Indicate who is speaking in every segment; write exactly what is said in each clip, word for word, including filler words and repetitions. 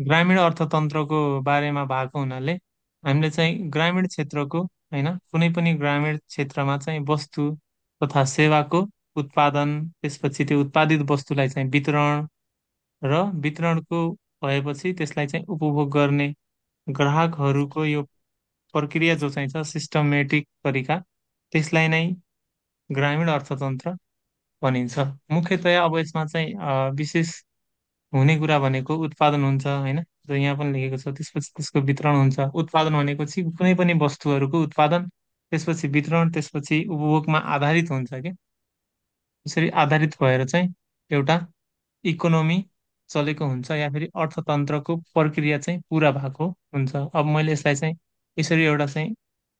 Speaker 1: ग्रामीण अर्थतन्त्रको बारेमा भएको हुनाले हामीले चाहिँ ग्रामीण क्षेत्रको होइन कुनै पनि ग्रामीण क्षेत्रमा चाहिँ वस्तु तथा सेवाको उत्पादन त्यसपछि त्यो उत्पादित वस्तुलाई चाहिँ वितरण र वितरणको भएपछि त्यसलाई चाहिँ उपभोग गर्ने ग्राहकहरूको यो प्रक्रिया जो चाहिँ छ सिस्टमेटिक तरिका त्यसलाई नै ग्रामीण अर्थतन्त्र भनिन्छ। मुख्यतया अब यसमा चाहिँ अ, विशेष हुने कुरा भनेको उत्पादन हुन्छ होइन जो यहाँ पनि लेखेको छ त्यसपछि त्यसको वितरण हुन्छ। उत्पादन भनेको चाहिँ कुनै पनि वस्तुहरूको उत्पादन त्यसपछि वितरण त्यसपछि उपभोगमा आधारित हुन्छ कि यसरी आधारित भएर चाहिँ एउटा इकोनोमी चलेको हुन्छ या फेरि अर्थतन्त्रको प्रक्रिया चाहिँ पुरा भएको हुन्छ। अब मैले यसलाई चाहिँ यसरी एउटा चाहिँ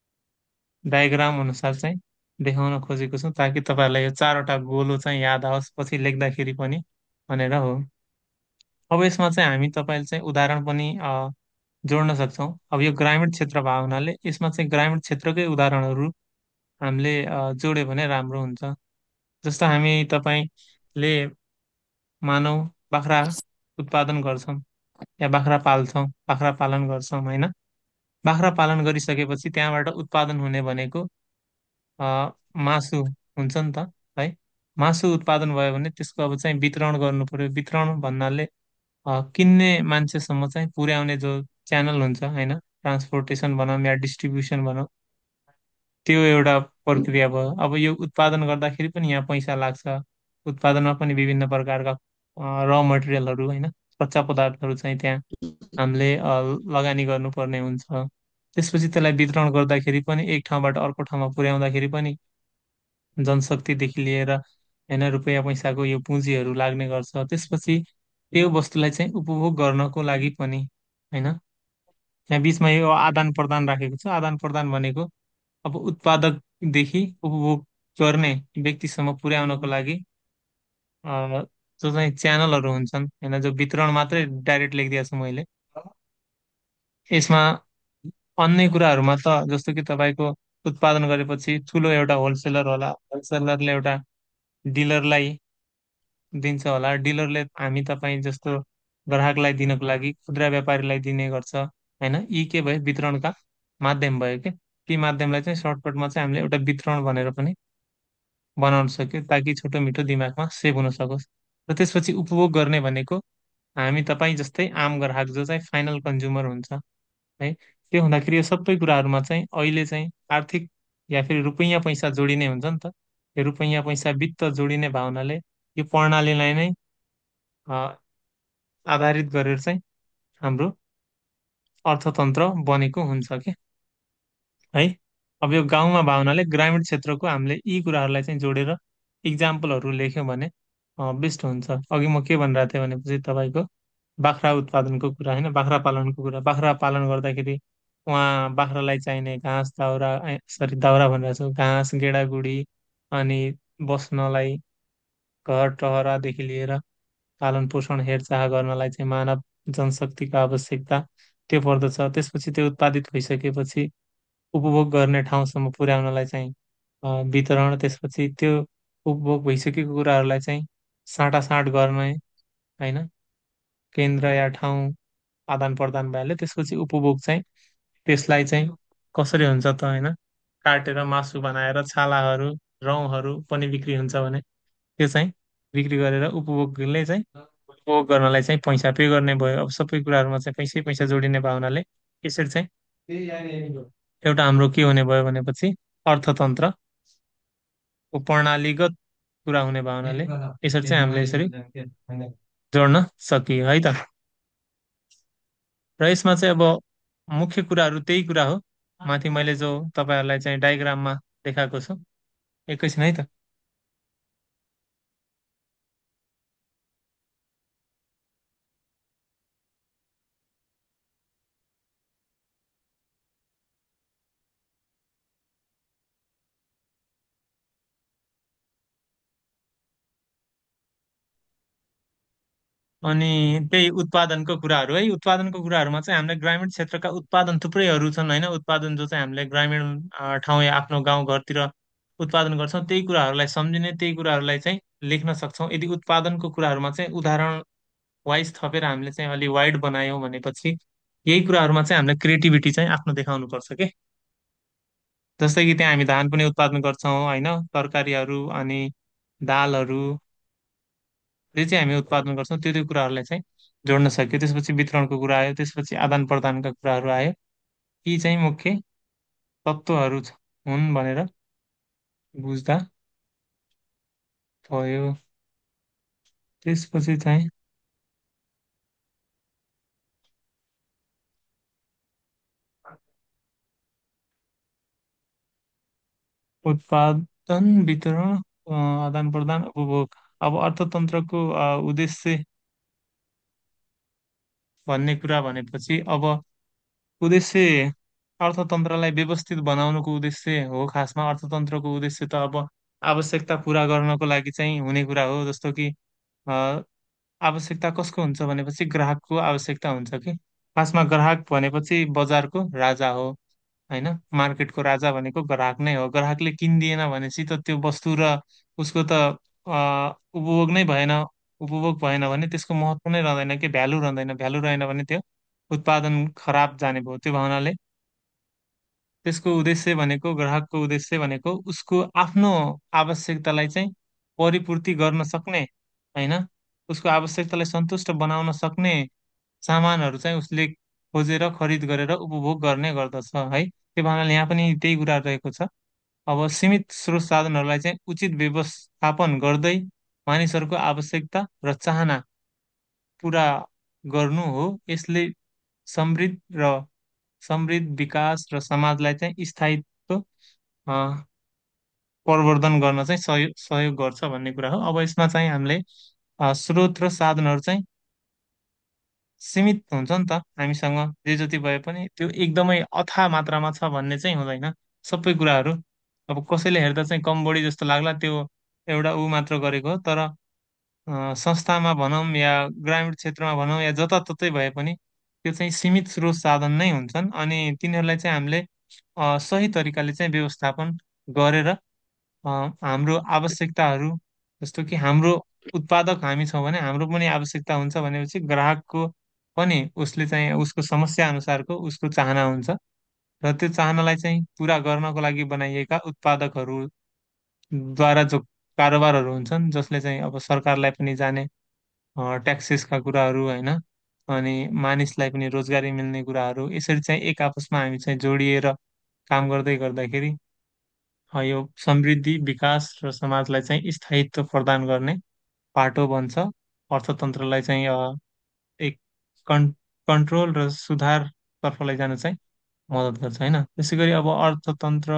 Speaker 1: डायग्राम अनुसार चाहिँ देखाउन खोजेको छु ताकि तपाईँहरूलाई यो चारवटा गोलो चाहिँ याद आओस् पछि लेख्दाखेरि पनि भनेर हो। अब यसमा चाहिँ हामी तपाईँले चाहिँ उदाहरण पनि अ, जोड्न सक्छौँ। अब यो ग्रामीण क्षेत्र भएको हुनाले यसमा चाहिँ ग्रामीण क्षेत्रकै उदाहरणहरू हामीले अ, जोड्यो भने राम्रो हुन्छ। जस्तो हामी तपाईँले मानौ बाख्रा उत्पादन गर्छौँ या बाख्रा पाल्छौँ बाख्रा पालन गर्छौँ होइन। बाख्रा पालन गरिसकेपछि त्यहाँबाट उत्पादन हुने भनेको अ, मासु हुन्छ नि त है। मासु उत्पादन भयो भने त्यसको अब चाहिँ वितरण गर्नु पर्यो। वितरण भन्नाले अ, किन्ने मान्छेसम्म चाहिँ पुर्याउने जो च्यानल हुन्छ होइन ट्रान्सपोर्टेसन भनौँ या डिस्ट्रिब्युसन भनौँ त्यो एउटा प्रक्रिया भयो। अब यो उत्पादन गर्दाखेरि पनि यहाँ पैसा लाग्छ। उत्पादनमा पनि विभिन्न प्रकारका र मटेरियलहरू होइन कच्चा पदार्थहरू चाहिँ त्यहाँ हामीले अ, लगानी गर्नुपर्ने हुन्छ। त्यसपछि त्यसलाई वितरण गर्दाखेरि पनि एक ठाउँबाट अर्को ठाउँमा पुर्याउँदाखेरि पनि जनशक्तिदेखि लिएर होइन रुपियाँ पैसाको यो पुँजीहरू लाग्ने गर्छ। त्यसपछि त्यो वस्तुलाई चाहिँ उपभोग गर्नको लागि पनि होइन यहाँ बिचमा यो आदान प्रदान राखेको छ। आदान प्रदान भनेको अब उत्पादकदेखि उपभोग गर्ने व्यक्तिसम्म पुर्याउनको लागि अ, जो चाहिँ च्यानलहरू हुन्छन् होइन जो वितरण मात्रै डाइरेक्ट लेखिदिएको छु मैले। यसमा अन्य कुराहरूमा त जस्तो कि तपाईँको उत्पादन गरेपछि ठुलो एउटा होलसेलर होला होलसेलरले एउटा डिलरलाई दिन्छ होला। डिलरले हामी तपाईँ जस्तो ग्राहकलाई दिनको लागि खुद्रा व्यापारीलाई दिने गर्छ होइन। यी के भयो वितरणका माध्यम भयो कि ती माध्यमलाई चाहिँ सर्टकटमा चाहिँ हामीले एउटा वितरण भनेर पनि बनाउन सक्यो ताकि छोटो मिठो दिमागमा सेभ हुन सकोस्। र त्यसपछि उपभोग गर्ने भनेको हामी तपाईँ जस्तै आम ग्राहक जो चाहिँ फाइनल कन्ज्युमर हुन्छ है। त्यो हुँदाखेरि यो सबै कुराहरूमा चाहिँ अहिले चाहिँ आर्थिक या फेरि रुपैयाँ पैसा जोडिने हुन्छ नि त। यो रुपैयाँ पैसा वित्त जोडिने भावनाले यो प्रणालीलाई नै अ, आधारित गरेर चाहिँ हाम्रो अर्थतन्त्र बनेको हुन्छ कि है। अब यो गाउँमा भावनाले ग्रामीण क्षेत्रको हामीले यी कुराहरूलाई चाहिँ जोडेर इक्जाम्पलहरू लेख्यौँ भने बेस्ट हुन्छ। अघि म के भनिरहेको थिएँ भनेपछि तपाईँको बाख्रा उत्पादनको कुरा होइन बाख्रा पालनको कुरा। बाख्रा पालन गर्दाखेरि उहाँ बाख्रालाई चाहिने घाँस दाउरा ए, सरी दाउरा भनिरहेको छु घाँस गेडागुडी अनि बस्नलाई घर टहरादेखि लिएर पालन पोषण हेरचाह गर्नलाई चाहिँ मानव जनशक्तिको आवश्यकता त्यो पर्दछ। त्यसपछि त्यो उत्पादित भइसकेपछि उपभोग गर्ने ठाउँसम्म पुर्याउनलाई चाहिँ अ, वितरण त्यसपछि त्यो उपभोग भइसकेको कुराहरूलाई चाहिँ साटासाट गर्ने होइन केन्द्र या ठाउँ आदान प्रदान भइहाल्यो। त्यसपछि उपभोग चाहिँ त्यसलाई चाहिँ कसरी हुन्छ त होइन काटेर मासु बनाएर छालाहरू रौँहरू पनि बिक्री हुन्छ भने त्यो चाहिँ बिक्री गरेर उपभोगले चाहिँ उपभोग गर्नलाई चाहिँ पैसा पे गर्ने भयो। अब सबै कुराहरूमा चाहिँ पैसै पैसा जोडिने भावनाले यसरी चाहिँ एउटा हाम्रो के हुने भयो भनेपछि अर्थतन्त्र प्रणालीगत कुरा हुने भावनाले यसरी चाहिँ हामीले यसरी जोड्न सकियो है त। र यसमा चाहिँ अब मुख्य कुराहरू त्यही कुरा हो माथि मैले जो तपाईँहरूलाई चाहिँ डायग्राममा देखाएको छु। एकैछिन है त। अनि त्यही उत्पादनको कुराहरू है उत्पादनको कुराहरूमा चाहिँ हामीले ग्रामीण क्षेत्रका उत्पादन थुप्रैहरू छन् होइन। उत्पादन जो चाहिँ हामीले ग्रामीण अ, ठाउँ या आफ्नो गाउँ घरतिर उत्पादन गर्छौँ त्यही कुराहरूलाई सम्झिने त्यही कुराहरूलाई चाहिँ लेख्न सक्छौँ। यदि उत्पादनको कुराहरूमा चाहिँ उदाहरण वाइज थपेर हामीले चाहिँ अलि वाइड बनायौँ भनेपछि यही कुराहरूमा चाहिँ हामीले क्रिएटिभिटी चाहिँ आफ्नो देखाउनु पर्छ के। जस्तै कि त्यहाँ हामी धान पनि उत्पादन गर्छौँ होइन, तरकारीहरू अनि दालहरू, जे चाहिँ हामी उत्पादन गर्छौँ त्यो त्यो कुराहरूलाई चाहिँ जोड्न सक्यो। त्यसपछि वितरणको कुरा आयो, त्यसपछि आदान प्रदानका कुराहरू आयो। यी चाहिँ मुख्य तत्त्वहरू छ- हुन् भनेर बुझ्दा भयो। त्यसपछि चाहिँ उत्पादन, वितरण, अ, आदान प्रदान, उपभोग। अब अर्थतन्त्रको अ, उद्देश्य भन्ने कुरा भनेपछि अब उद्देश्य अर्थतन्त्रलाई व्यवस्थित बनाउनुको उद्देश्य हो। खासमा अर्थतन्त्रको उद्देश्य त अब आवश्यकता पुरा गर्नको लागि चाहिँ हुने कुरा हो। जस्तो कि अ, आवश्यकता कसको हुन्छ भनेपछि ग्राहकको आवश्यकता हुन्छ कि। खासमा ग्राहक भनेपछि बजारको राजा हो होइन। मार्केटको राजा भनेको ग्राहक नै हो। ग्राहकले किनिदिएन भनेपछि त त्यो वस्तु र उसको त अ, उपभोग नै भएन। उपभोग भएन भने त्यसको महत्त्व नै रहँदैन कि, भ्यालु रहँदैन। भ्यालु रहेन भने त्यो उत्पादन खराब जाने भयो। त्यो भावनाले त्यसको उद्देश्य भनेको, ग्राहकको उद्देश्य भनेको उसको आफ्नो आवश्यकतालाई चाहिँ परिपूर्ति गर्न सक्ने होइन, उसको आवश्यकतालाई सन्तुष्ट बनाउन सक्ने सामानहरू चाहिँ उसले खोजेर खरिद गरेर उपभोग गर्ने गर्दछ है। त्यो भावनाले यहाँ पनि त्यही कुरा रहेको छ। अब सीमित स्रोत साधनहरूलाई चाहिँ उचित व्यवस्थापन गर्दै मानिसहरूको आवश्यकता र चाहना पुरा गर्नु हो। यसले समृद्ध र समृद्ध विकास र समाजलाई चाहिँ स्थायित्व अ, प्रवर्धन गर्न चाहिँ सहयोग सहयोग गर्छ भन्ने कुरा हो। अब यसमा चाहिँ हामीले अ, स्रोत र साधनहरू चाहिँ सीमित हुन्छ नि त हामीसँग। जे जति भए पनि त्यो एकदमै अथाह मात्रामा छ भन्ने चाहिँ हुँदैन सबै कुराहरू। अब कसैले हेर्दा चाहिँ कम बढी जस्तो लाग्ला, त्यो एउटा ऊ मात्र गरेको हो। तर अ, संस्थामा भनौँ या ग्रामीण क्षेत्रमा भनौँ या जताततै भए पनि त्यो चाहिँ सीमित स्रोत साधन नै हुन्छन्। अनि तिनीहरूलाई चाहिँ हामीले अ, सही तरिकाले चाहिँ व्यवस्थापन गरेर अ, हाम्रो आवश्यकताहरू, जस्तो कि हाम्रो उत्पादक हामी छौँ भने हाम्रो पनि आवश्यकता हुन्छ भनेपछि ग्राहकको पनि उसले चाहिँ उसको समस्या अनुसारको उसको चाहना हुन्छ। र त्यो चाहनालाई चाहिँ पुरा गर्नको लागि बनाइएका उत्पादकहरू द्वारा जो कारोबारहरू हुन्छन्, जसले चाहिँ अब सरकारलाई पनि जाने ट्याक्सेसका कुराहरू होइन, अनि मानिसलाई पनि रोजगारी मिल्ने कुराहरू, यसरी चाहिँ एक आपसमा हामी चाहिँ जोडिएर काम गर्दै गर्दाखेरि अ, यो समृद्धि, विकास र समाजलाई चाहिँ स्थायित्व प्रदान गर्ने पाटो बन्छ। अर्थतन्त्रलाई चाहिँ अ, एक कन् कन्ट्रोल र सुधारतर्फ लैजान चाहिँ मद्दत गर्छ होइन। त्यसै गरी अब अर्थतन्त्र,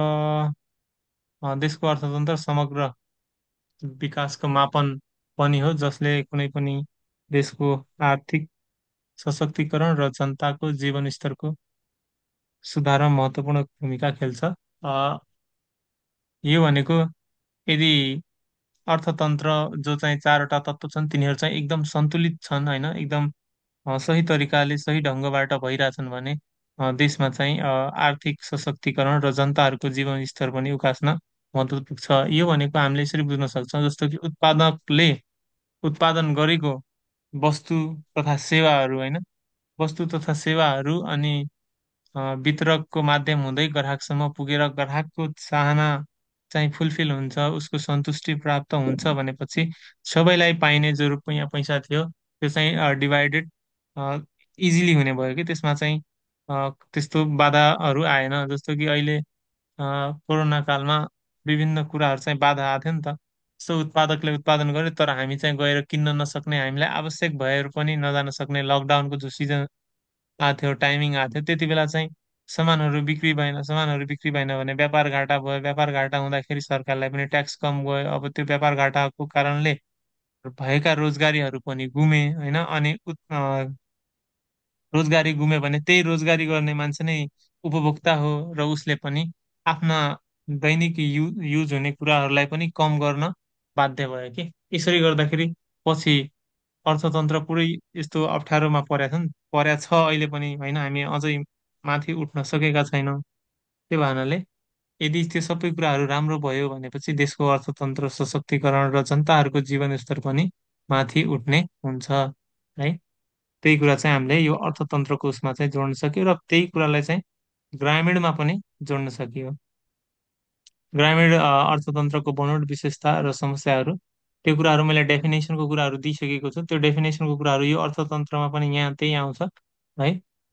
Speaker 1: अ, देशको अर्थतन्त्र समग्र विकासको मापन पनि हो, जसले कुनै पनि देशको आर्थिक सशक्तिकरण र जनताको जीवन स्तरको सुधारमा महत्त्वपूर्ण भूमिका खेल्छ। अ, यो भनेको यदि अर्थतन्त्र जो चाहिँ चारवटा तत्त्व छन् तिनीहरू चाहिँ एकदम सन्तुलित छन् होइन, एकदम अ, सही तरिकाले सही ढङ्गबाट भइरहेछन् भने अ, देशमा चाहिँ अ, आर्थिक सशक्तिकरण र जनताहरूको जीवन स्तर पनि उकास्न मद्दत पुग्छ। यो भनेको हामीले यसरी बुझ्न सक्छौँ, जस्तो कि उत्पादकले उत्पादन गरेको वस्तु तथा सेवाहरू होइन, वस्तु तथा सेवाहरू अनि अ, वितरकको माध्यम हुँदै ग्राहकसम्म पुगेर ग्राहकको चाहना चाहिँ फुलफिल हुन्छ, उसको सन्तुष्टि प्राप्त हुन्छ भनेपछि सबैलाई पाइने जो रुपियाँ पैसा थियो त्यो चाहिँ डिभाइडेड इजिली हुने भयो कि। त्यसमा चाहिँ अ, त्यस्तो बाधाहरू आएन। जस्तो कि अहिले अ, कोरोना कालमा विभिन्न कुराहरू चाहिँ बाधा आएको थियो नि त। सो उत्पादकले उत्पादन गर्यो तर हामी चाहिँ गएर किन्न नसक्ने, हामीलाई आवश्यक भएर पनि नजान सक्ने, लकडाउनको जो सिजन आएको थियो, टाइमिङ आएको थियो, त्यति बेला चाहिँ सामानहरू बिक्री भएन। सामानहरू बिक्री भएन भने व्यापार घाटा भयो। व्यापार घाटा हुँदाखेरि सरकारलाई पनि ट्याक्स कम गयो। अब त्यो व्यापार घाटाको कारणले भएका रोजगारीहरू पनि गुमे होइन। अनि उत- अ, रोजगारी गुम्यो भने त्यही रोजगारी गर्ने मान्छे नै उपभोक्ता हो र उसले पनि आफ्ना दैनिक यु युज हुने कुराहरूलाई पनि कम गर्न बाध्य भयो कि। यसरी गर्दाखेरि पछि अर्थतन्त्र पुरै यस्तो अप्ठ्यारोमा परेको छ नि, परेको छ अहिले पनि होइन। हामी अझै माथि उठ्न सकेका छैनौँ। त्यो भनाले यदि त्यो सबै कुराहरू राम्रो भयो भनेपछि देशको अर्थतन्त्र सशक्तिकरण र जनताहरूको जीवन स्तर पनि माथि उठ्ने हुन्छ। है। त्यही कुरा चाहिँ हामीले यो अर्थतन्त्रको उसमा चाहिँ जोड्न सक्यो र त्यही कुरालाई चाहिँ ग्रामीणमा पनि जोड्न सकियो। ग्रामीण अ, अर्थतन्त्रको बनोट विशेषता र समस्याहरू, त्यो कुराहरू मैले डेफिनेसनको कुराहरू दिइसकेको छु। त्यो डेफिनेसनको कुराहरू यो अर्थतन्त्रमा पनि यहाँ त्यही आउँछ है।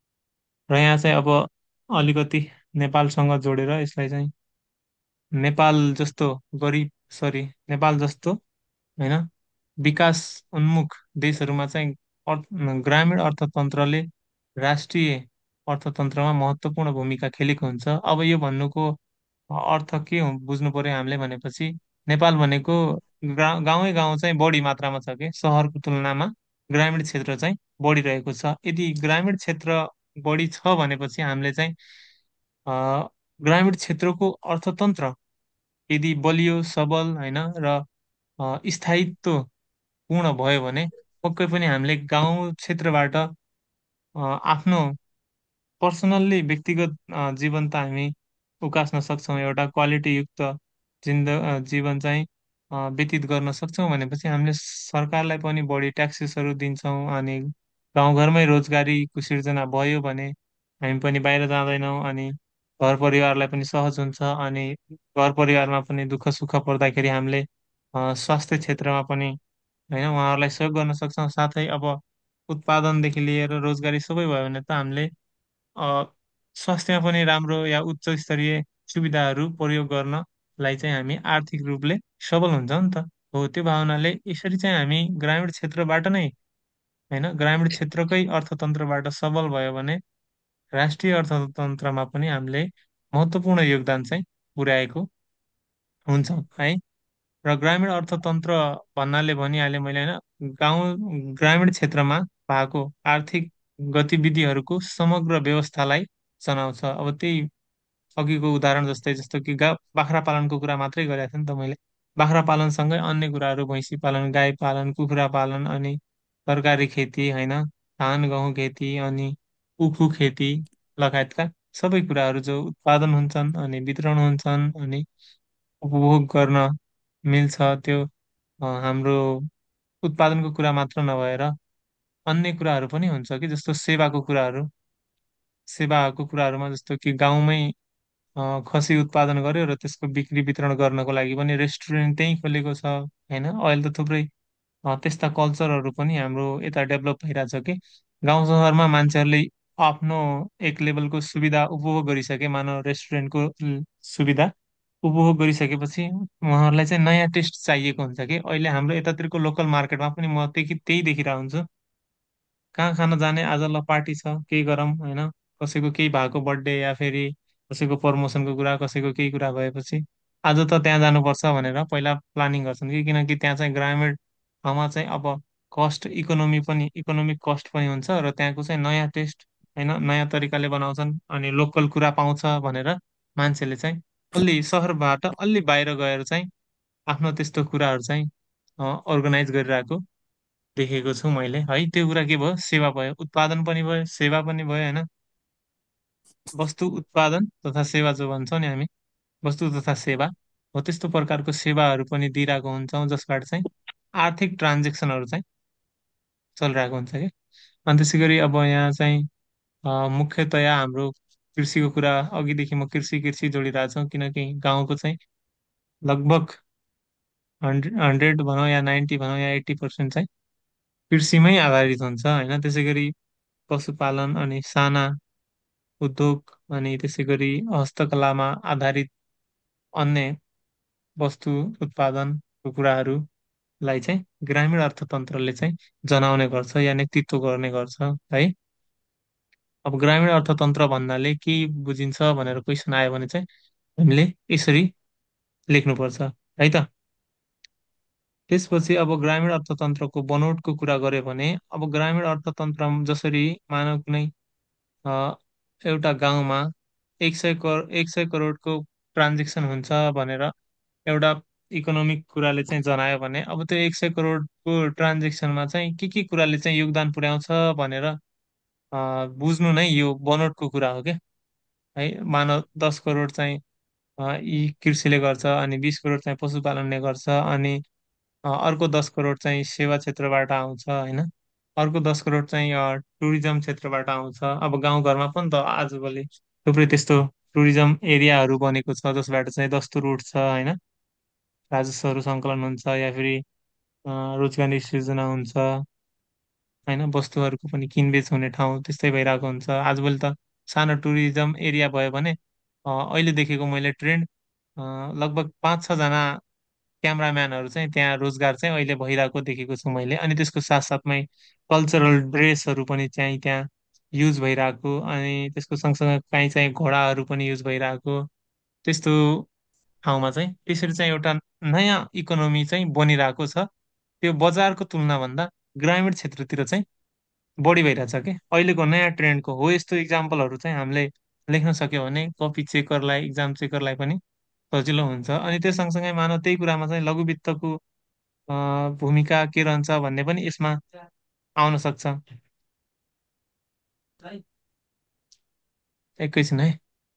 Speaker 1: र यहाँ चाहिँ अब अलिकति नेपालसँग जोडेर यसलाई चाहिँ नेपाल जस्तो गरिब सरी नेपाल जस्तो होइन विकास उन्मुख देशहरूमा चाहिँ अर्थ ग्रामीण अर्थतन्त्रले राष्ट्रिय अर्थतन्त्रमा महत्त्वपूर्ण भूमिका खेलेको हुन्छ। अब यो भन्नुको अर्थ के हो बुझ्नु पर्यो हामीले भनेपछि नेपाल भनेको गा गाउँै गाउँ चाहिँ बढी मात्रामा छ कि सहरको तुलनामा ग्रामीण क्षेत्र चाहिँ बढी रहेको छ। यदि ग्रामीण क्षेत्र बढी छ भनेपछि हामीले चाहिँ अ, ग्रामीण क्षेत्रको अर्थतन्त्र यदि बलियो सबल होइन र अ, स्थायित्व पूर्ण भयो भने पक्कै पनि हामीले गाउँ क्षेत्रबाट अ, आफ्नो पर्सनल्ली व्यक्तिगत अ, जीवन त हामी उकास्न सक्छौँ। एउटा क्वालिटी युक्त जिन्द अ, जीवन चाहिँ अ, व्यतीत गर्न सक्छौँ भनेपछि हामीले सरकारलाई पनि बढी ट्याक्सेसहरू दिन्छौँ अनि गाउँघरमै रोजगारीको सिर्जना भयो भने हामी पनि बाहिर जाँदैनौँ अनि घर परिवारलाई पनि सहज हुन्छ अनि घर परिवारमा पनि दुःख सुख पर्दाखेरि हामीले अ, स्वास्थ्य क्षेत्रमा पनि होइन उहाँहरूलाई सहयोग गर्न सक्छौँ। साथै अब उत्पादनदेखि लिएर रोजगारी सबै भयो भने त हामीले अ, स्वास्थ्यमा पनि राम्रो या उच्च स्तरीय सुविधाहरू प्रयोग गर्नलाई चाहिँ हामी आर्थिक रूपले सबल हुन्छौँ नि त। हो त्यो भावनाले यसरी चाहिँ हामी ग्रामीण क्षेत्रबाट नै होइन ग्रामीण क्षेत्रकै अर्थतन्त्रबाट सबल भयो भने राष्ट्रिय अर्थतन्त्रमा पनि हामीले महत्त्वपूर्ण योगदान चाहिँ पुर्याएको हुन्छ है। र ग्रामीण अर्थतन्त्र भन्नाले भनिहालेँ मैले होइन गाउँ ग्रामीण क्षेत्रमा भएको आर्थिक गतिविधिहरूको समग्र व्यवस्थालाई जनाउँछ। अब त्यही अघिको उदाहरण जस्तै जस्तो कि गा बाख्रा पालनको कुरा मात्रै गरेको थिएँ नि त मैले। बाख्रा पालनसँगै अन्य कुराहरू भैँसी पालन, गाई पालन, कुखुरा पालन अनि तरकारी खेती होइन धान गहुँ खेती अनि उखु खेती लगायतका सबै कुराहरू जो उत्पादन हुन्छन् अनि वितरण हुन्छन् अनि उपभोग गर्न मिल्छ त्यो अ, हाम्रो उत्पादनको कुरा मात्र नभएर अन्य कुराहरू पनि हुन्छ कि जस्तो सेवाको कुराहरू सेवाको कुराहरूमा जस्तो कि गाउँमै अ, खसी उत्पादन गर्यो र त्यसको बिक्री वितरण गर्नको लागि पनि रेस्टुरेन्ट त्यहीँ खोलेको छ होइन अहिले त थुप्रै अ, त्यस्ता कल्चरहरू पनि हाम्रो यता डेभलप भइरहेछ कि गाउँ सहरमा मान्छेहरूले आफ्नो एक लेभलको सुविधा उपभोग गरिसके मानव रेस्टुरेन्टको ल- सुविधा उपभोग गरिसकेपछि उहाँहरूलाई चाहिँ नयाँ टेस्ट चाहिएको हुन्छ कि अहिले हाम्रो यतातिरको लोकल मार्केटमा पनि म त्यही त्यही देखिरहेको हुन्छु। कहाँ खान जाने आज ल पार्टी छ केही गरौँ होइन कसैको केही भएको बर्थडे या फेरि कसैको प्रमोसनको कुरा कसैको केही कुरा भएपछि आज त त्यहाँ जानुपर्छ भनेर पहिला प्लानिङ गर्छन् कि किनकि त्यहाँ चाहिँ ग्रामीण ठाउँमा चाहिँ अब कस्ट इकोनोमी पनि इकोनोमिक कस्ट पनि हुन्छ र त्यहाँको चाहिँ नयाँ टेस्ट होइन नयाँ तरिकाले बनाउँछन् अनि लोकल कुरा पाउँछ भनेर मान्छेले चाहिँ अलि सहरबाट अलि बाहिर गएर चाहिँ आफ्नो त्यस्तो कुराहरू चाहिँ अर्गनाइज गरिरहेको देखेको छु मैले है। त्यो कुरा के भयो सेवा भयो उत्पादन पनि भयो सेवा पनि भयो होइन वस्तु उत्पादन तथा सेवा जो भन्छौँ नि हामी वस्तु तथा सेवा हो त्यस्तो प्रकारको सेवाहरू पनि दिइरहेको हुन्छौँ जसबाट चाहिँ आर्थिक ट्रान्जेक्सनहरू चाहिँ चलिरहेको हुन्छ कि अनि त्यसै गरी अब यहाँ चाहिँ अ, मुख्यतया हाम्रो कृषिको कुरा अघिदेखि म कृषि कृषि जोडिरहेको छु किनकि गाउँको चाहिँ लगभग हन्ड्रेड हन्ड्रेड भनौँ या नाइन्टी भनौँ या एट्टी पर्सेन्ट चाहिँ कृषिमै आधारित हुन्छ होइन। त्यसै गरी पशुपालन अनि साना उद्योग अनि त्यसै गरी हस्तकलामा आधारित अन्य वस्तु उत्पादनको कुराहरूलाई चाहिँ ग्रामीण अर्थतन्त्रले चाहिँ जनाउने गर्छ या नेतृत्व गर्ने गर्छ है। अब ग्रामीण अर्थतन्त्र भन्नाले के बुझिन्छ भनेर क्वेसन आयो भने चाहिँ हामीले यसरी लेख्नुपर्छ है त। त्यसपछि अब ग्रामीण अर्थतन्त्रको बनोटको कुरा गर्यो भने अब ग्रामीण अर्थतन्त्र जसरी मानव कुनै अ, एउटा गाउँमा एक सय करोड एक सय करोडको ट्रान्जेक्सन हुन्छ भनेर एउटा इकोनोमिक कुराले चाहिँ जनायो भने अब त्यो एक सय करोडको ट्रान्जेक्सनमा चाहिँ के के कुराले चाहिँ योगदान पुर्याउँछ भनेर अ, बुझ्नु नै यो बनोटको कुरा हो क्या है। मानव दस करोड चाहिँ अ, यी कृषिले गर्छ अनि बिस करोड चाहिँ पशुपालनले गर्छ अनि अ, अर्को दस करोड चाहिँ सेवा क्षेत्रबाट आउँछ होइन। अर्को दस करोड चाहिँ अ, टुरिज्म क्षेत्रबाट आउँछ। अब गाउँघरमा पनि त आजभोलि थुप्रै त्यस्तो टुरिज्म एरियाहरू बनेको छ जसबाट चाहिँ दस्तुर उठ्छ होइन, राजस्वहरू सङ्कलन हुन्छ या फेरि अ, रोजगारी सृजना हुन्छ होइन, वस्तुहरूको पनि किनबेच हुने ठाउँ त्यस्तै भइरहेको हुन्छ। आजभोलि त सानो टुरिज्म एरिया भयो भने अ, अहिले देखेको मैले ट्रेन्ड अ, लगभग पाँच छजना क्यामराम्यानहरू चाहिँ त्यहाँ रोजगार चाहिँ अहिले भइरहेको देखेको छु मैले। अनि त्यसको साथसाथमै कल्चरल ड्रेसहरू पनि चाहिँ त्यहाँ युज भइरहेको, अनि त्यसको सँगसँगै काहीँ चाहिँ घोडाहरू पनि युज भइरहेको, त्यस्तो ठाउँमा चाहिँ त्यसरी चाहिँ एउटा नयाँ इकोनोमी चाहिँ बनिरहेको छ। त्यो बजारको तुलनाभन्दा ग्रामीण क्षेत्रतिर चाहिँ बढी भइरहेछ कि अहिलेको नयाँ ट्रेन्डको हो। यस्तो इक्जाम्पलहरू चाहिँ हामीले लेख्न सक्यो भने कपी चेकरलाई, इक्जाम चेकरलाई पनि सजिलो हुन्छ। अनि त्यो सँगसँगै मानव त्यही कुरामा चाहिँ लघु वित्तको अ, भूमिका के रहन्छ भन्ने पनि यसमा आउन सक्छ। एकैछिन है।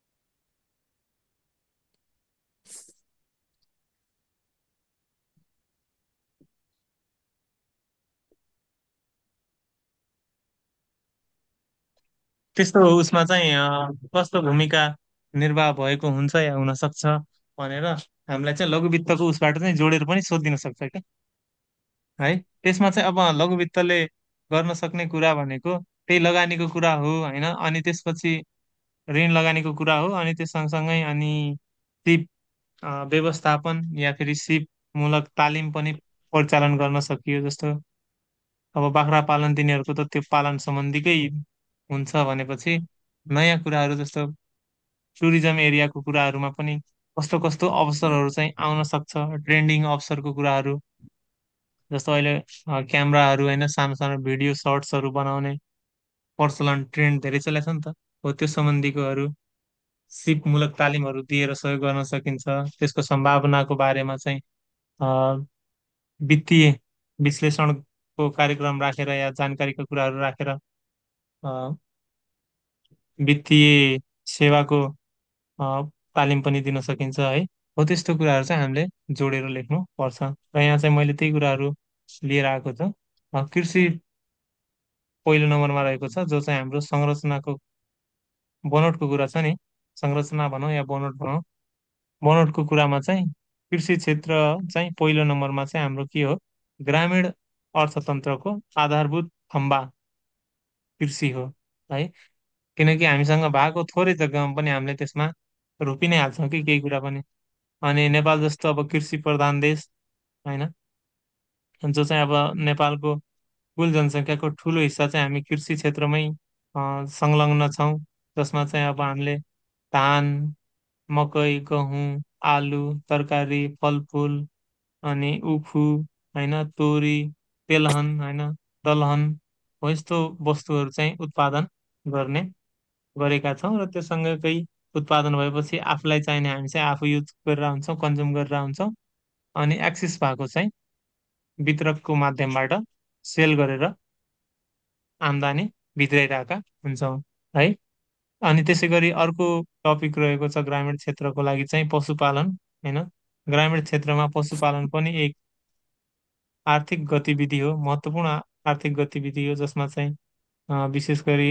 Speaker 1: त्यस्तो उसमा चाहिँ अ, कस्तो भूमिका निर्वाह भएको हुन्छ या हुन सक्छ भनेर हामीलाई चाहिँ लघु वित्तको उसबाट चाहिँ जोडेर पनि सोधिन सक्छ क्या है। त्यसमा चाहिँ अब लघु वित्तले गर्न सक्ने कुरा भनेको त्यही लगानीको कुरा हो होइन, अनि त्यसपछि ऋण लगानीको कुरा हो, अनि त्यस सँगसँगै अनि सिप अ, व्यवस्थापन या फेरि सिप मूलक तालिम पनि परिचालन गर्न सकियो। जस्तो अब बाख्रा पालन तिनीहरूको त त्यो पालन सम्बन्धीकै हुन्छ भनेपछि नयाँ कुराहरू जस्तो टुरिज्म एरियाको कुराहरूमा पनि कस्तो कस्तो अवसरहरू चाहिँ आउन सक्छ, ट्रेन्डिङ अवसरको कुराहरू जस्तो अहिले अ, क्यामराहरू होइन, सानो सानो भिडियो सर्ट्सहरू बनाउने प्रचलन ट्रेन्ड धेरै चलेको छ नि त हो। त्यो सम्बन्धीकोहरू सिपमूलक तालिमहरू दिएर सहयोग गर्न सकिन्छ। त्यसको सम्भावनाको बारेमा चाहिँ अ, वित्तीय विश्लेषणको कार्यक्रम राखेर या जानकारीको कुराहरू राखेर अ, वित्तीय सेवाको अ, तालिम पनि दिन सकिन्छ है। हो त्यस्तो कुराहरू चाहिँ हामीले जोडेर लेख्नु पर्छ र यहाँ चाहिँ मैले त्यही कुराहरू लिएर आएको छु। अ, कृषि पहिलो नम्बरमा रहेको छ, जो चाहिँ हाम्रो संरचनाको बनोटको कुरा छ नि, संरचना भनौँ या बनोट भनौँ, बनोटको कुरामा चाहिँ कृषि क्षेत्र चाहिँ पहिलो नम्बरमा चाहिँ हाम्रो के हो, ग्रामीण अर्थतन्त्रको आधारभूत खम्बा कृषि हो है। किनकि हामीसँग भएको थोरै जग्गामा पनि हामीले त्यसमा रोपि नै हाल्छौँ कि केही कुरा पनि। अनि नेपाल जस्तो अब कृषि प्रधान देश होइन, जो चाहिँ अब नेपालको कुल जनसङ्ख्याको ठुलो हिस्सा चाहिँ हामी कृषि क्षेत्रमै अ, संलग्न छौँ, जसमा चाहिँ अब हामीले धान, मकै, गहुँ, आलु, तरकारी, फलफुल, अनि उखु होइन, तोरी, तेलहन होइन, दलहन हो यस्तो वस्तुहरू चाहिँ उत्पादन गर्ने गरेका छौँ। र त्यो सँगै उत्पादन भएपछि आफूलाई चाहिने हामी चाहिँ आफू युज गरेर हुन्छौँ, कन्ज्युम गरेर हुन्छौँ। अनि एक्सिस भएको चाहिँ वितरकको माध्यमबाट सेल गरेर आम्दानी भित्राइरहेका हुन्छौँ है। अनि त्यसै गरी अर्को टपिक रहेको छ ग्रामीण क्षेत्रको लागि चाहिँ पशुपालन होइन। ग्रामीण क्षेत्रमा पशुपालन पनि एक आर्थिक गतिविधि हो, महत्त्वपूर्ण आर्थिक गतिविधि हो, जसमा चाहिँ अ, विशेष गरी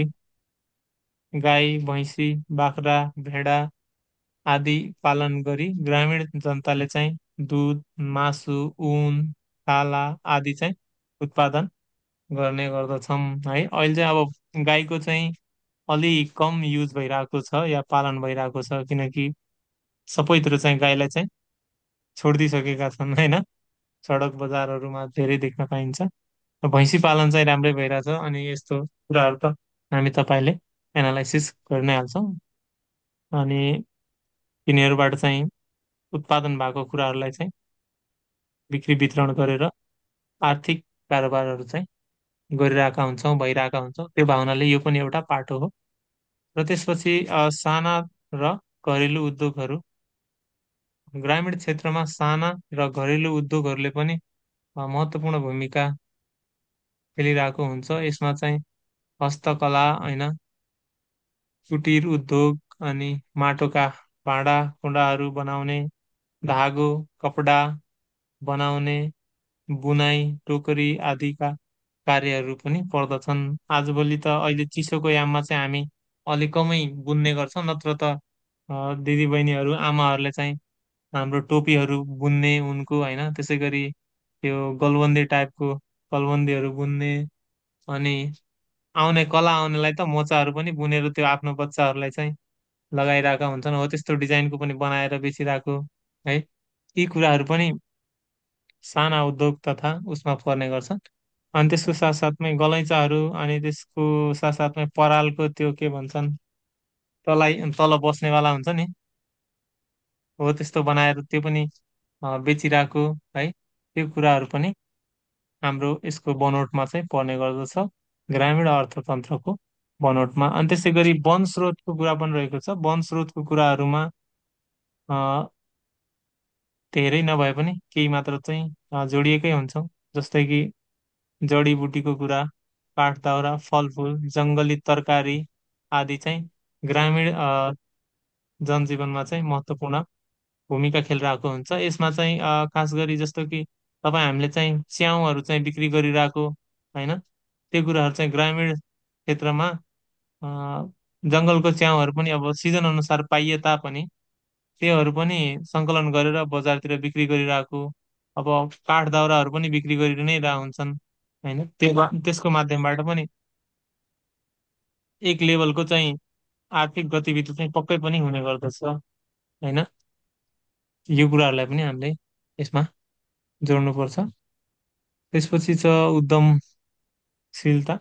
Speaker 1: गाई, भैँसी, बाख्रा, भेडा आदि पालन गरी ग्रामीण जनताले चाहिँ दुध, मासु, ऊन, छाला आदि चाहिँ उत्पादन गर्ने गर्दछौँ है। अहिले चाहिँ अब गाईको चाहिँ अलि कम युज भइरहेको छ या पालन भइरहेको छ, किनकि सबैतिर चाहिँ गाईलाई चाहिँ छोडिदिइसकेका छन् होइन, सडक बजारहरूमा धेरै देख्न पाइन्छ। र भैँसी पालन चाहिँ राम्रै भइरहेछ। अनि यस्तो कुराहरू त हामी तपाईँले एनालाइसिस गर्न हाल्छौँ, अनि तिनीहरूबाट चाहिँ उत्पादन भएको कुराहरूलाई चाहिँ बिक्री वितरण गरेर आर्थिक कारोबारहरू चाहिँ गरिरहेका हुन्छौँ, भइरहेका हुन्छौँ। त्यो भावनाले यो पनि एउटा पाटो हो। र त्यसपछि अ, साना र घरेलु उद्योगहरू, ग्रामीण क्षेत्रमा साना र घरेलु उद्योगहरूले पनि अ, महत्त्वपूर्ण भूमिका खेलिरहेको हुन्छ। यसमा चाहिँ हस्तकला होइन, कुटीर उद्योग, अनि माटोका भाँडा कुँडाहरू बनाउने, धागो, कपडा बनाउने, बुनाई, टोकरी आदिका कार्यहरू पनि पर्दछन्। आजभोलि त अहिले चिसोको याममा चाहिँ हामी अलिक कमै बुन्ने गर्छौँ, नत्र त अ, दिदीबहिनीहरू आमाहरूले चाहिँ हाम्रो टोपीहरू बुन्ने उनको होइन, त्यसै गरी त्यो गलबन्दी टाइपको गलबन्दीहरू बुन्ने, अनि आउने कला आउनेलाई त मोजाहरू पनि बुनेर त्यो आफ्नो बच्चाहरूलाई चाहिँ लगाइरहेका हुन्छन्, हो त्यस्तो डिजाइनको पनि बनाएर बेचिरहेको है। यी कुराहरू पनि साना उद्योग तथा उसमा पर्ने गर्छन्। अनि त्यसको साथसाथमै गलैँचाहरू, अनि त्यसको साथसाथमै परालको त्यो के भन्छन्, तलाई तल बस्नेवाला हुन्छ नि, हो त्यस्तो बनाएर त्यो पनि अ, बेचिरहेको है। त्यो कुराहरू पनि हाम्रो यसको बनोटमा चाहिँ पर्ने गर्दछ, ग्रामीण अर्थतन्त्रको बनोटमा। अनि त्यसै गरी वन स्रोतको कुरा पनि रहेको छ। वन स्रोतको कुराहरूमा अ, धेरै नभए पनि केही मात्र चाहिँ अ, जोडिएकै हुन्छौँ। जस्तै कि जडीबुटीको कुरा, काठ दाउरा, फलफुल, जङ्गली तरकारी आदि चाहिँ ग्रामीण अ, जनजीवनमा चाहिँ महत्त्वपूर्ण भूमिका खेलिरहेको हुन्छ। यसमा चाहिँ अ, खास गरी जस्तो कि तपाईँ हामीले चाहिँ च्याउहरू चाहिँ बिक्री गरिरहेको होइन, त्यो कुराहरू चाहिँ ग्रामीण क्षेत्रमा अ, जङ्गलको च्याउहरू पनि अब सिजन अनुसार पाइए तापनि त्योहरू पनि सङ्कलन गरेर बजारतिर बिक्री गरिरहेको, अब काठ दाउराहरू पनि बिक्री गरि नै रह हुन्छन् होइन, त्यो बा- त्यसको माध्यमबाट पनि एक लेभलको चाहिँ आर्थिक गतिविधि चाहिँ पक्कै पनि हुने गर्दछ होइन। यो कुराहरूलाई पनि हामीले यसमा जोड्नुपर्छ। त्यसपछि छ उद्यमशीलता।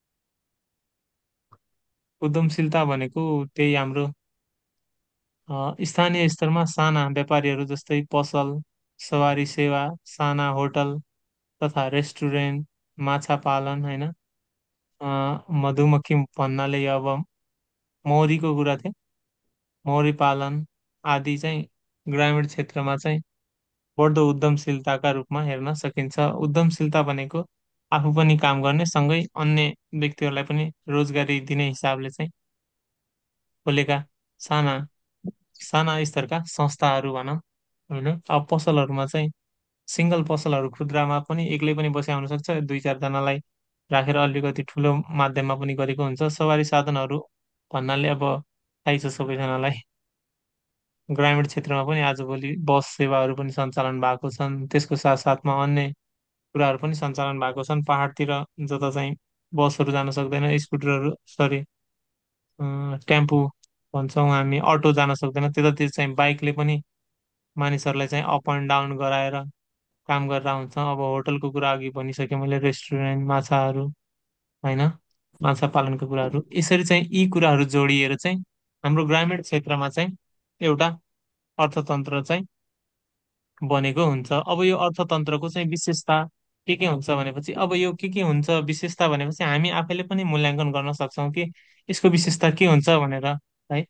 Speaker 1: उद्यमशीलता भनेको त्यही हाम्रो अ, स्थानीय स्तरमा साना व्यापारीहरू जस्तै पसल, सवारी सेवा, साना होटल तथा रेस्टुरेन्ट, माछा पालन होइन, अ, मधुमक्खी भन्नाले यो अब मौरीको कुरा थियो, मौरी पालन आदि चाहिँ ग्रामीण क्षेत्रमा चाहिँ बढ्दो उद्यमशीलताका रूपमा हेर्न सकिन्छ। उद्यमशीलता भनेको आफू पनि काम गर्ने सँगै अन्य व्यक्तिहरूलाई पनि रोजगारी दिने हिसाबले चाहिँ खोलेका साना साना स्तरका संस्थाहरू भनौँ होइन। अब पसलहरूमा चाहिँ सिङ्गल पसलहरू खुद्रामा पनि एक्लै पनि बसी आउन सक्छ, दुई चारजनालाई राखेर अलिकति ठुलो माध्यममा पनि गरेको हुन्छ। सवारी साधनहरू भन्नाले अब थाहै छ सबैजनालाई, ग्रामीण क्षेत्रमा पनि आजभोलि बस सेवाहरू पनि सञ्चालन भएको छन्। त्यसको साथसाथमा अन्य कुराहरू पनि सञ्चालन भएको छन्। पाहाडतिर जता चाहिँ बसहरू जान सक्दैन, स्कुटरहरू सरी टेम्पू भन्छौँ हामी, अटो जान सक्दैन, त्यतातिर चाहिँ बाइकले पनि मानिसहरूलाई चाहिँ अप एन्ड डाउन गराएर काम गरेर हुन्छ। अब होटलको कुरा अघि भनिसकेँ मैले, रेस्टुरेन्ट, माछाहरू होइन, माछा पालनको कुराहरू, यसरी चाहिँ यी कुराहरू जोडिएर चाहिँ हाम्रो ग्रामीण क्षेत्रमा चाहिँ एउटा अर्थतन्त्र चाहिँ बनेको हुन्छ। अब यो अर्थतन्त्रको चाहिँ विशेषता के के हुन्छ भनेपछि, अब यो के के हुन्छ विशेषता भनेपछि हामी आफैले पनि मूल्याङ्कन गर्न सक्छौँ कि यसको विशेषता के हुन्छ भनेर है।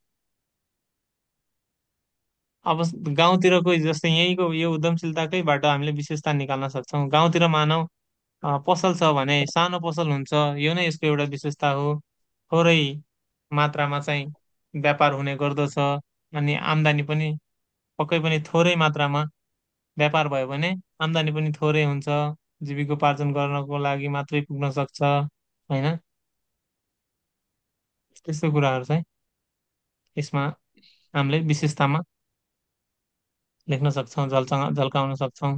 Speaker 1: अब गाउँतिरको जस्तै यहीँको यो उद्यमशीलताकैबाट हामीले विशेषता निकाल्न सक्छौँ। गाउँतिर मानौ अ, पसल छ भने सानो पसल हुन्छ, यो नै यसको एउटा विशेषता हो। थोरै मात्रामा चाहिँ व्यापार हुने गर्दछ, अनि आम्दानी पनि पक्कै पनि थोरै मात्रामा व्यापार भयो भने आम्दानी पनि थोरै हुन्छ, जीविकोपार्जन गर्नको लागि मात्रै पुग्न सक्छ होइन। त्यस्तो कुराहरू चाहिँ यसमा हामीले विशेषतामा लेख्न सक्छौँ, झल्चा झल्काउन सक्छौँ।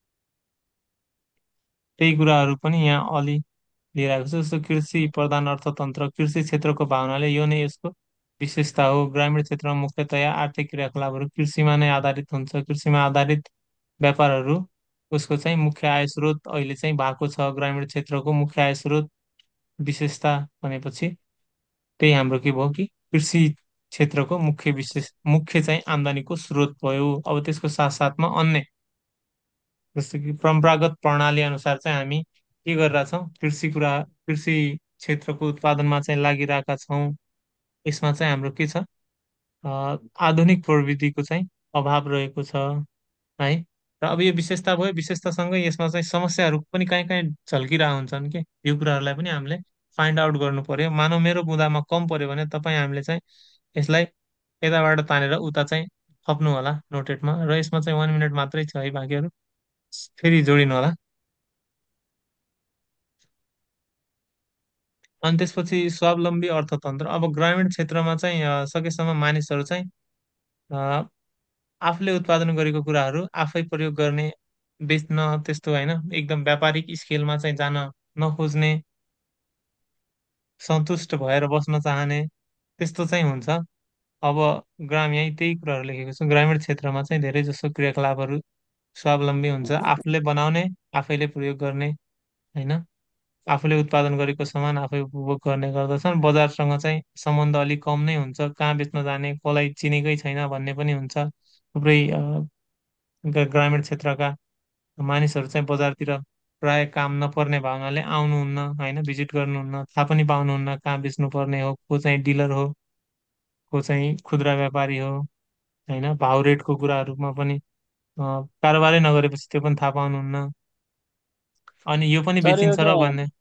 Speaker 1: त्यही कुराहरू पनि यहाँ अलि लिएर आएको छ। जस्तो कृषि प्रधान अर्थतन्त्र, कृषि क्षेत्रको भावनाले यो नै यसको विशेषता हो। ग्रामीण क्षेत्रमा मुख्यतया आर्थिक क्रियाकलापहरू कृषिमा नै आधारित हुन्छ। कृषिमा आधारित व्यापारहरू उसको चाहिँ मुख्य आय स्रोत अहिले चाहिँ भएको छ। ग्रामीण क्षेत्रको मुख्य आय स्रोत विशेषता भनेपछि त्यही हाम्रो के भयो कि कृषि क्षेत्रको मुख्य विशेष मुख्य चाहिँ आम्दानीको स्रोत भयो। अब त्यसको साथसाथमा अन्य जस्तो कि परम्परागत प्रणाली अनुसार चाहिँ हामी के गरिरहेछौँ, कृषि कुरा कृषि क्षेत्रको उत्पादनमा चाहिँ लागिरहेका छौँ। यसमा चाहिँ हाम्रो के छ, अ, आधुनिक प्रविधिको चाहिँ अभाव रहेको छ है। र अब यो विशेषता भयो, विशेषतासँगै यसमा चाहिँ समस्याहरू पनि कहीँ कहीँ झल्किरहेको हुन्छन् कि यो कुराहरूलाई पनि हामीले फाइन्ड आउट गर्नु पर्यो। मानव मेरो बुँदामा कम पर्यो भने तपाईँ हामीले चाहिँ यसलाई यताबाट तानेर उता चाहिँ थप्नु होला नोटेटमा। र यसमा चाहिँ वान मिनट मात्रै छ है, बाँकीहरू फेरि जोडिनु होला। अनि त्यसपछि स्वावलम्बी अर्थतन्त्र। अब ग्रामीण क्षेत्रमा चाहिँ अ, सकेसम्म मानिसहरू चाहिँ अ, आफूले उत्पादन गरेको कुराहरू आफै प्रयोग गर्ने, बेच्न, त्यस्तो होइन, एकदम व्यापारिक स्केलमा चाहिँ जान नखोज्ने, सन्तुष्ट भएर बस्न चाहने, त्यस्तो चाहिँ हुन्छ। अब ग्राम यहीँ त्यही कुराहरू लेखेको छु, ग्रामीण क्षेत्रमा चाहिँ धेरै जसो क्रियाकलापहरू स्वावलम्बी हुन्छ, आफूले बनाउने, आफैले प्रयोग गर्ने, होइन, आफूले उत्पादन गरेको सामान आफै उपभोग गर्ने गर्दछन्। बजारसँग चाहिँ सम्बन्ध अलिक कम नै हुन्छ, कहाँ बेच्न जाने, कसलाई चिनेकै छैन भन्ने पनि हुन्छ। थुप्रै अ, ग- ग्रामीण क्षेत्रका मानिसहरू चाहिँ बजारतिर प्राय काम नपर्ने भावनाले आउनुहुन्न, होइन, भिजिट गर्नुहुन्न, थाहा पनि पाउनुहुन्न कहाँ बेच्नु पर्ने हो, को चाहिँ डिलर हो, को चाहिँ खुद्रा व्यापारी हो, होइन, भाउ रेटको कुराहरूमा पनि अ, कारोबारै नगरेपछि त्यो पनि थाहा पाउनुहुन्न। अनि यो पनि
Speaker 2: सर यो
Speaker 1: बेचिन्छ
Speaker 2: जो
Speaker 1: र भन्ने।